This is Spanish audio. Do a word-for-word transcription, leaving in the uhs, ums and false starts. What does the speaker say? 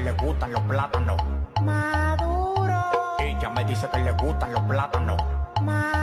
le gustan los plátanos. Maduro. Ella me dice que le gustan los plátanos. Maduro.